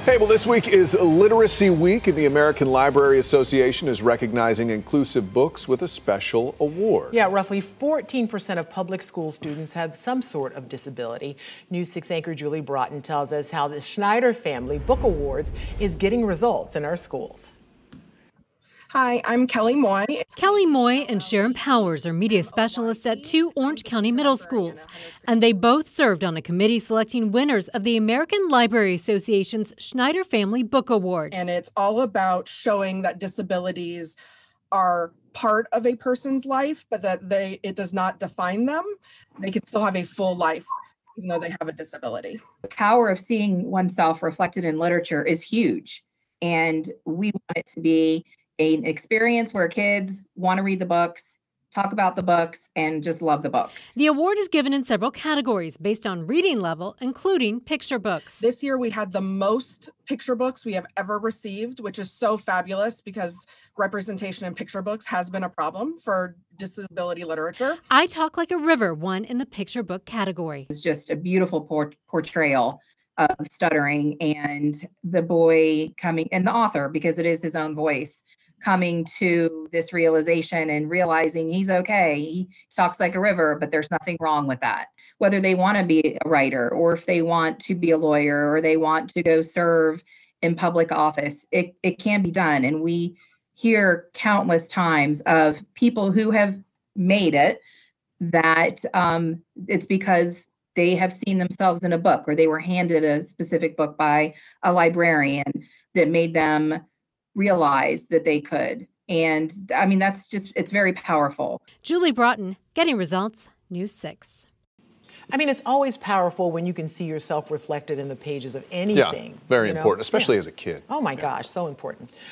Hey, well, this week is Literacy Week, and the American Library Association is recognizing inclusive books with a special award. Yeah, roughly 14% of public school students have some sort of disability. News 6 anchor Julie Broughton tells us how the Schneider Family Book Awards is getting results in our schools. Hi, I'm Kelly Moy. Kelly Moy and Sharon Powers are media specialists at two Orange County middle schools, and they both served on a committee selecting winners of the American Library Association's Schneider Family Book Award. And it's all about showing that disabilities are part of a person's life, but that it does not define them. They can still have a full life, even though they have a disability. The power of seeing oneself reflected in literature is huge, and we want it to be an experience where kids want to read the books, talk about the books, and just love the books. The award is given in several categories based on reading level, including picture books. This year we had the most picture books we have ever received, which is so fabulous because representation in picture books has been a problem for disability literature. I Talk Like a River won in the picture book category. It's just a beautiful portrayal of stuttering and the boy coming, and the author, because it is his own voice, coming to this realization and realizing he's okay. He talks like a river, but there's nothing wrong with that. Whether they want to be a writer or if they want to be a lawyer or they want to go serve in public office, it can be done. And we hear countless times of people who have made it that it's because they have seen themselves in a book or they were handed a specific book by a librarian that made them realize that they could. And I mean, it's very powerful. Julie Broughton, Getting Results, News 6. I mean, it's always powerful when you can see yourself reflected in the pages of anything. Yeah, very important, especially as a kid. Oh my gosh, so important.